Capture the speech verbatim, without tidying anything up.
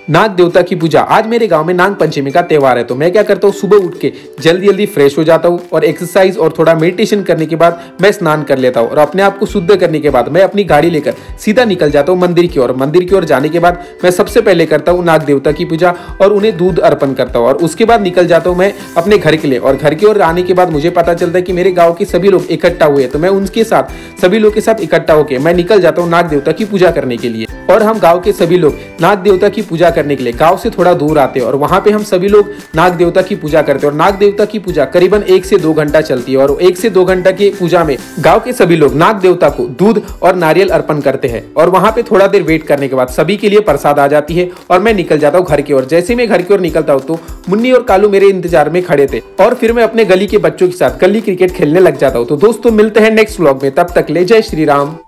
नाग देवता की पूजा। आज मेरे गांव में नाग पंचमी का त्योहार है, तो मैं क्या करता हूँ, सुबह उठ के जल्दी जल्दी फ्रेश हो जाता हूँ और एक्सरसाइज और थोड़ा मेडिटेशन करने के बाद मैं स्नान कर लेता हूँ और अपने आप को शुद्ध करने के बाद मैं अपनी गाड़ी लेकर सीधा निकल जाता हूँ मंदिर की ओर। मंदिर की ओर जाने के बाद मैं सबसे पहले करता हूँ नाग देवता की पूजा और उन्हें दूध अर्पण करता हूँ और उसके बाद निकल जाता हूँ मैं अपने घर के लिए। और घर की ओर आने के बाद मुझे पता चलता है कि मेरे गाँव के सभी लोग इकट्ठा हुए, तो मैं उनके साथ सभी लोग के साथ इकट्ठा होकर मैं निकल जाता हूँ नाग देवता की पूजा करने के लिए। और हम गाँव के सभी लोग नाग देवता की पूजा करने के लिए गाँव से थोड़ा दूर आते हैं और वहां पे हम सभी लोग नाग देवता की पूजा करते हैं। और नाग देवता की पूजा करीबन एक से दो घंटा चलती है और एक से दो घंटा की पूजा में गांव के सभी लोग नाग देवता को दूध और नारियल अर्पण करते हैं। और वहां पे थोड़ा देर वेट करने के बाद सभी के लिए प्रसाद आ जाती है और मैं निकल जाता हूँ घर की ओर। जैसे मैं घर की ओर निकलता हूँ तो मुन्नी और कालू मेरे इंतजार में खड़े थे और फिर मैं अपने गली के बच्चों के साथ गली क्रिकेट खेलने लग जाता हूँ। तो दोस्तों मिलते हैं नेक्स्ट व्लॉग में, तब तक ले जय श्री राम।